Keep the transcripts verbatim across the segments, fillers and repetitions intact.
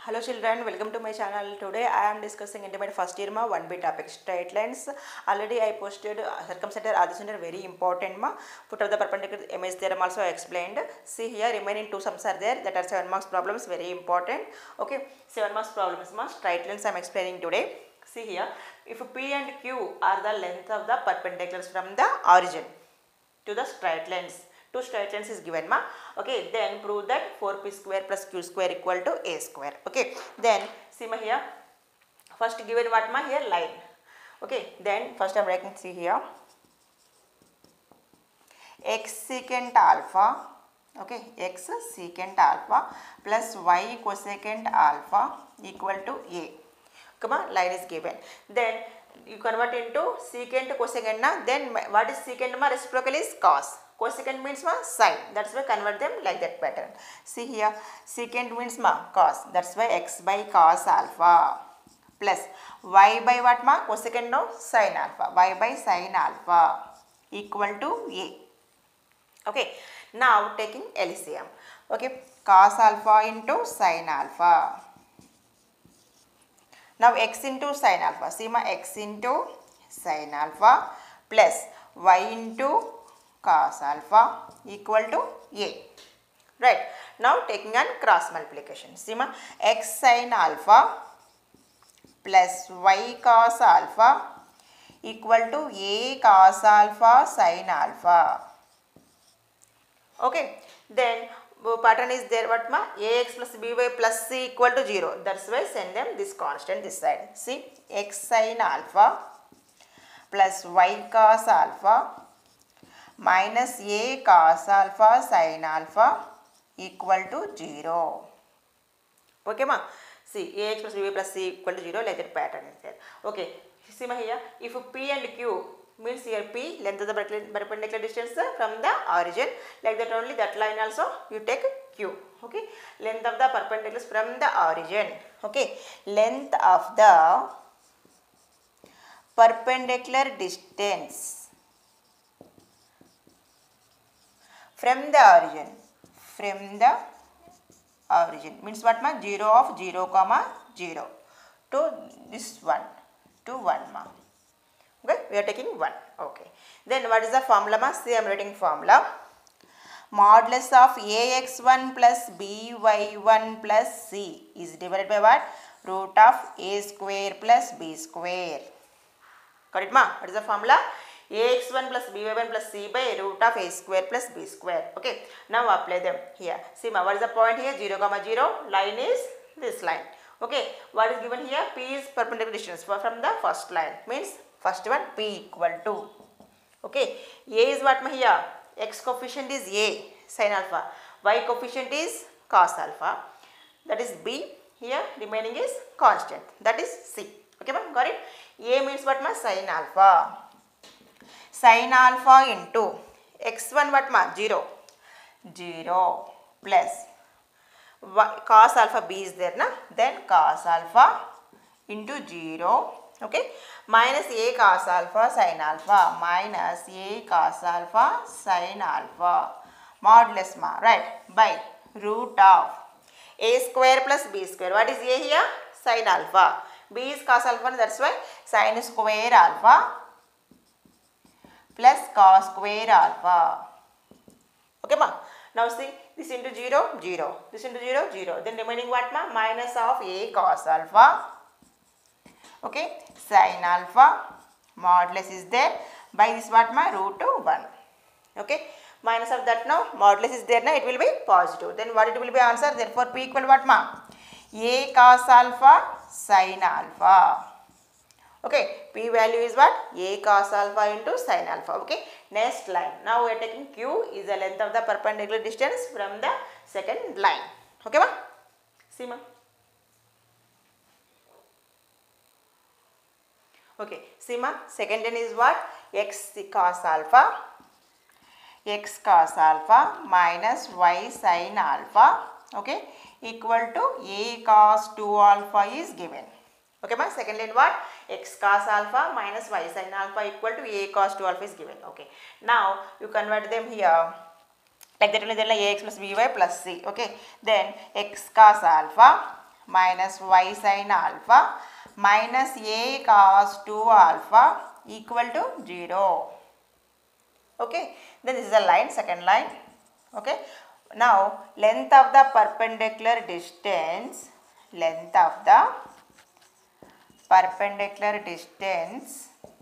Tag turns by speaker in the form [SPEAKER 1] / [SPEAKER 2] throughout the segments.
[SPEAKER 1] Hello children, welcome to my channel. Today I am discussing intermediate first year ma one B topic straight lines. Already I posted uh, circumcenter, arithmetic very important ma. Put of the perpendicular image theorem also I explained. See here remaining two sums are there that are seven marks problems very important. Okay, seven marks problems ma straight lines I am explaining today. See here, if P and Q are the length of the perpendiculars from the origin to the straight lines. Two straight lines is given ma. Okay, then prove that four p square plus q square equal to a square. Okay, then see ma here, first given what ma here line. Okay, then first I am writing, see here, x secant alpha, okay, x secant alpha plus y cosecant alpha equal to a. Come on, line is given. Then you convert into secant cosecant na. Then what is secant ma? Reciprocal is cos. Cosecant means ma sine. That's why convert them like that pattern. See here, secant means ma cos. That's why x by cos alpha plus y by what ma? Cosecant no sine alpha. Y by sine alpha equal to a. Okay. Now taking L C M. Okay. Cos alpha into sine alpha. Now x into sine alpha. See ma x into sine alpha plus y into cos alpha equal to a. Right. Now taking an cross multiplication. See ma x sin alpha plus y cos alpha equal to a cos alpha sin alpha. Okay. Then pattern is there what ma? Ax plus by plus c equal to zero. That's why send them this constant this side. See x sin alpha plus y cos alpha minus a cos alpha sin alpha equal to zero. Okay ma? See ax plus by plus c equal to zero, like that pattern is there. Okay. See ma here, if p and q means here p length of the perpendicular distance from the origin, like that only that line also you take q. Okay, length of the perpendiculars from the origin. Okay, length of the perpendicular distance from the origin, from the origin means what ma? zero of zero comma zero to this one to one ma. Okay, we are taking one. Okay, then what is the formula ma? See, I am writing formula. Modulus of a x one plus b y one plus c is divided by what? Root of a square plus b square. Got it ma? What is the formula? A x one plus b y one plus c by root of a square plus b square. Okay, now apply them here. See ma, what is the point here? zero comma zero. Line is this line. Okay, what is given here? P is perpendicular distance from the first line, means first one p equal to. Okay, a is what ma here? X coefficient is a sin alpha, y coefficient is cos alpha, that is b. Here remaining is constant, that is c. Okay ma, got it? A means what ma? Sin alpha. Sin alpha into x one what ma? zero. zero plus y, cos alpha b is there na, then cos alpha into zero. Okay, minus a cos alpha sin alpha minus a cos alpha sin alpha modulus ma, right, by root of a square plus b square. What is a here? Sin alpha. B is cos alpha, that's why sin square alpha plus cos square alpha. Okay ma. Now see, this into zero, zero. This into zero, zero. Then remaining what ma? Minus of a cos alpha. Okay, sin alpha modulus is there by this what ma? Root to one. Okay, minus of that now modulus is there na, it will be positive. Then what it will be answer? Therefore p equal what ma? A cos alpha sin alpha. Okay, p value is what? A cos alpha into sin alpha. Okay, next line. Now we are taking q is the length of the perpendicular distance from the second line. Okay ma? See ma. Okay, see ma, second one is what? X cos alpha, x cos alpha minus y sin alpha, okay, equal to a cos two alpha is given. Okay ma, second line what? X cos alpha minus y sin alpha equal to a cos two alpha is given. Okay, now you convert them here. Like that only, then like ax plus by plus c. Okay, then x cos alpha minus y sin alpha minus a cos two alpha equal to zero. Okay, then this is a line, second line. Okay, now length of the perpendicular distance, length of the perpendicular distance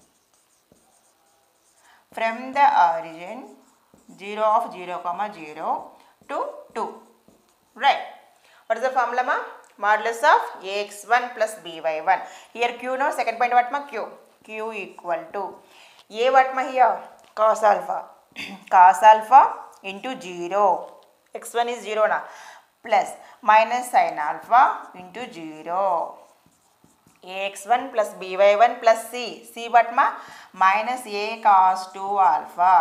[SPEAKER 1] from the origin zero of zero comma zero to two, right? What is the formula ma? Modulus of a x one plus b y one. Here q, no, second point what ma? Q. Q equal to a what ma here? Cos alpha. Cos alpha into zero. x one is zero na. Plus minus sin alpha into zero. a x one plus b y one plus c. C what ma? Minus a cos two alpha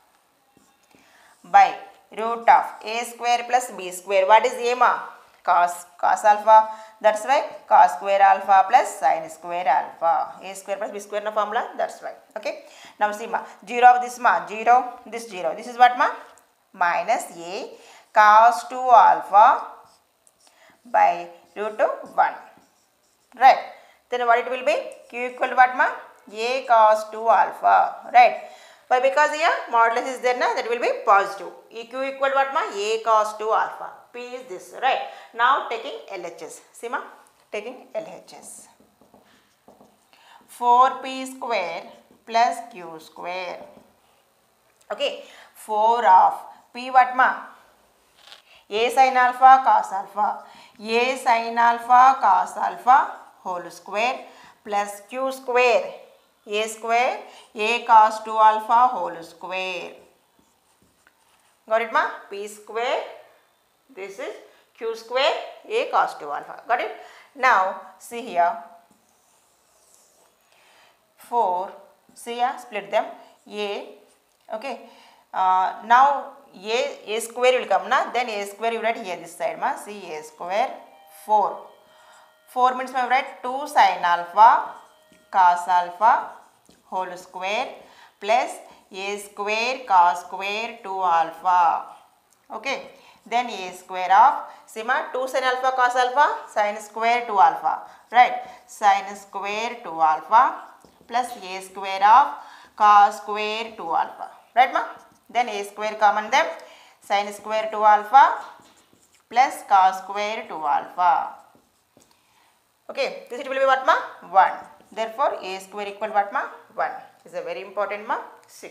[SPEAKER 1] by root of a square plus b square. What is a ma? Cos, cos alpha. That's why cos square alpha plus sin square alpha. A square plus b square na formula. That's why. Okay. Now see ma. zero of this ma. zero. This zero. This is what ma? Minus a cos two alpha by root of one. Right. Then what it will be? Q equal to what ma? A cos two alpha. Right. Why? Because here modulus is there na, that will be positive. E Q equal to what ma? A cos two alpha. P is this, right? Now taking L H S. See ma? Taking L H S. four p square plus q square. Okay. four of p what ma? A sin alpha cos alpha. A sin alpha cos alpha whole square plus q square. A square a cos two alpha whole square. Got it ma? P square. This is q square a cos two alpha. Got it? Now see here. four. See here, split them. A. Okay. Uh, now a a square will come na. Then a square you write here this side ma. See a square four. four means I write two sin alpha cos alpha whole square plus a square cos square two alpha. Okay. Then a square of sigma two sin alpha cos alpha sin square two alpha. Right. Sin square two alpha plus a square of cos square two alpha. Right ma? Then a square common them. Sin square two alpha plus cos square two alpha. Okay. This it will be what ma? one. Therefore, a square equal what ma? one. This is a very important ma. See.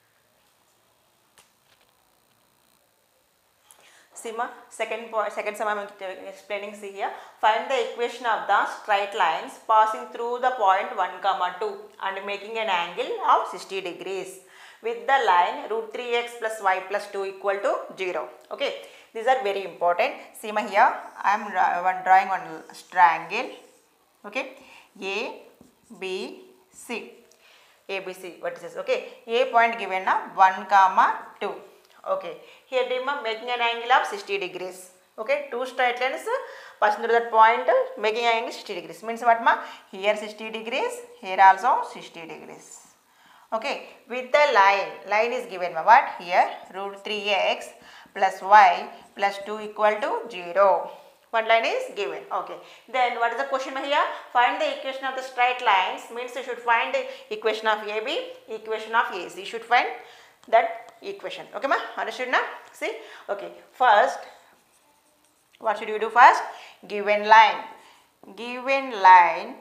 [SPEAKER 1] See ma, second point, second sum I am explaining. See here. Find the equation of the straight lines passing through the point one comma two and making an angle of sixty degrees with the line root three x plus y plus two equal to zero. Okay. These are very important. See ma here. I am drawing one triangle. Okay. A, B, C. A, B, C. What is this? Okay. A point given na one comma two. Okay. Here they are making an angle of sixty degrees. Okay. Two straight lines passing through that point making an angle sixty degrees. Means what ma? Here sixty degrees. Here also sixty degrees. Okay. With the line. Line is given ma. What? Here root three x plus y plus two equal to zero. One line is given. Okay. Then what is the question here? Find the equation of the straight lines. Means you should find the equation of A B, equation of A C. You should find that equation. Okay ma? Understood na? See? Okay. First, what should you do first? Given line. Given line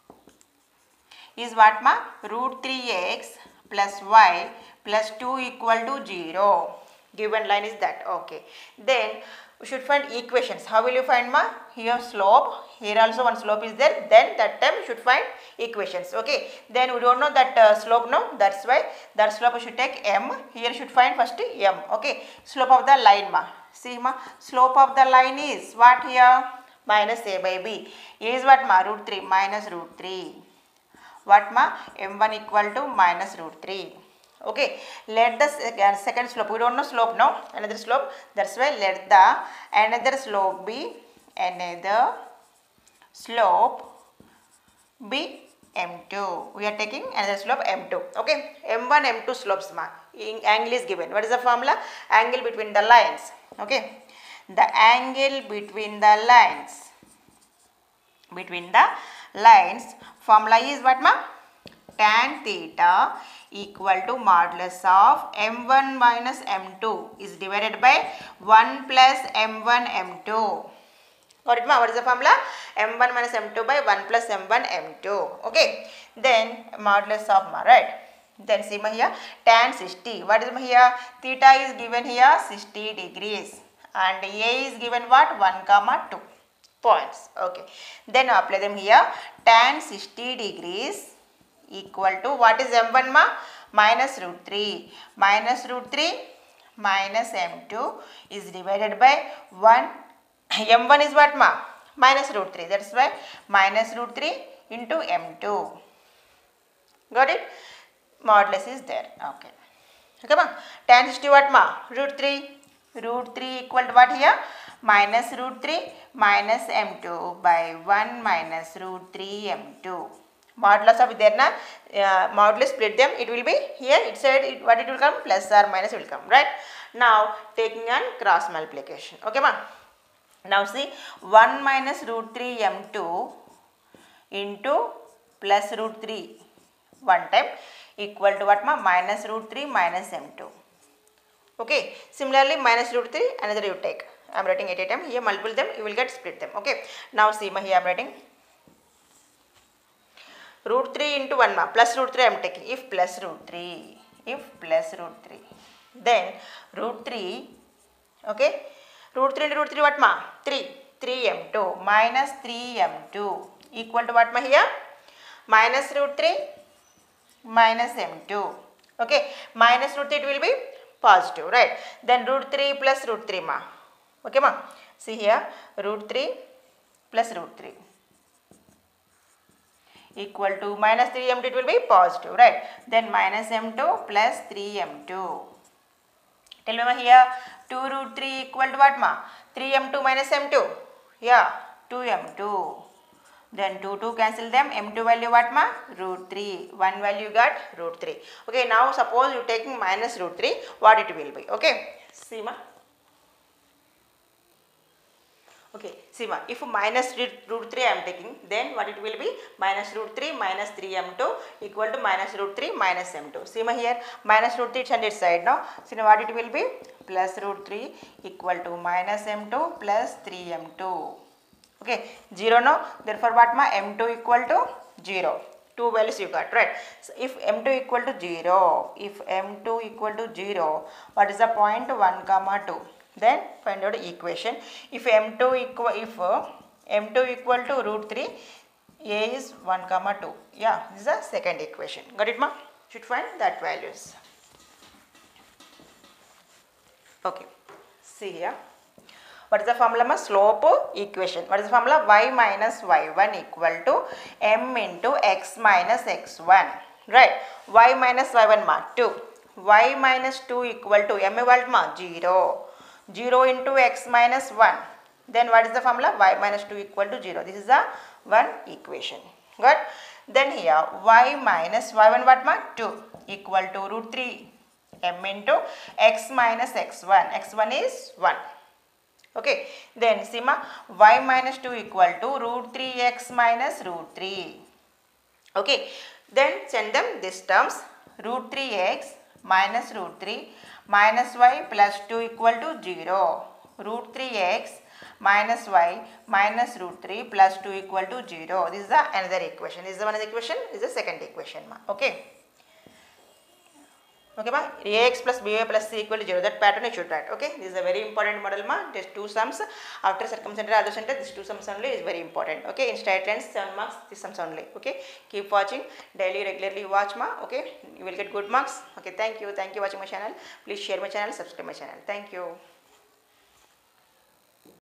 [SPEAKER 1] is what ma? Root three x plus y plus two equal to zero. Given line is that. Okay. Then we should find equations. How will you find ma? Here slope. Here also one slope is there. Then that time you should find equations. Okay. Then we don't know that uh, slope no. That's why that slope we should take m. Here should find first m. Okay. Slope of the line ma. See ma. Slope of the line is what here? Minus a by b. A is what ma? Root three minus root three. What ma? m one equal to minus root three. Okay, let the second slope, we don't know slope now, another slope, that's why let the another slope be, another slope be m two. We are taking another slope m two. Okay, m one, m two slopes ma. Angle is given. What is the formula? Angle between the lines. Okay, the angle between the lines between the lines. Formula is what ma? Tan theta equal to modulus of m one minus m two is divided by one plus m one m two. Got it ma? What is the formula? m one minus m two by one plus m one m two. Okay. Then modulus of ma, right? Then see ma here tan sixty. What is ma here? Theta is given here sixty degrees and A is given what? one comma two points. Okay. Then apply them here. Tan sixty degrees equal to what is m one ma? Minus root three. Minus root three minus m two is divided by one. m one is what ma? Minus root three. That's why minus root three into m two. Got it? Modulus is there. Okay. Okay ma? Tan sixty what ma? Root three. Root three equal to what here? Minus root three minus m two by one minus root three m two. Modulus of there na, uh, modulus split them, it will be here inside it, what it will come? Plus or minus will come, right? Now taking an cross multiplication. Okay ma? Now see one minus root three m two into plus root three one time equal to what ma? Minus root three minus m two. Okay. Similarly minus root three another you take. I am writing at a time. Here multiple them you will get split them. Okay. Now see ma, here I am writing root three into one ma, plus root three I am taking. If plus root three, if plus root three, then root three, okay, root three into root three what ma? three, three m two minus three m two equal to what ma here? Minus root three minus m two. Okay, minus root three it will be positive, right? Then root three plus root three ma. Okay ma? See here root three plus root three equal to minus three m two, it will be positive, right? Then minus m two plus three m two. Tell me ma here two root three equal to what ma? three m two minus m two. Yeah, two m two. Then two, two cancel them. m two value what ma? Root three. one value got root three. Okay, now suppose you taking minus root three, what it will be? Okay, see ma. Okay, see ma, if minus root three I am taking, then what it will be? Minus root three minus three m two equal to minus root three minus m two. See ma here, minus root three it's on its side now. See now what it will be? Plus root three equal to minus m two plus three m two. Okay, zero now. Therefore what ma? m two equal to zero. Two values you got, right? So if m two equal to zero, if m two equal to zero, what is the point? one comma two. Then find out the equation. If m two equal, if uh, m two equal to root three, a is one comma two. Yeah, this is the second equation. Got it ma? Should find that values. Okay, see here. What is the formula ma? Slope equation. What is the formula? Y minus y one equal to m into x minus x one. Right? Y minus y one ma? two. Y minus two equal to m equal ma? zero. zero into x minus one. Then what is the formula? Y minus two equal to zero. This is the one equation. Good. Then here y minus y one what ma? two equal to root three m into x minus x one. x one is one. Okay. Then see ma, y minus two equal to root three x minus root three. Okay. Then send them these terms. Root three x minus root three minus y plus two equal to zero. Root three x minus y minus root three plus two equal to zero. This is the another equation. This is the one equation. This is the second equation ma. Okay. Okay ma. Ax plus by plus c equal to zero. That pattern you should write. Okay. This is a very important model ma. There's two sums. After circumcenter other center, these two sums only is very important. Okay. In straight lines, seven marks. These sums only. Okay. Keep watching. Daily, regularly watch ma. Okay. You will get good marks. Okay. Thank you. Thank you for watching my channel. Please share my channel. Subscribe my channel. Thank you.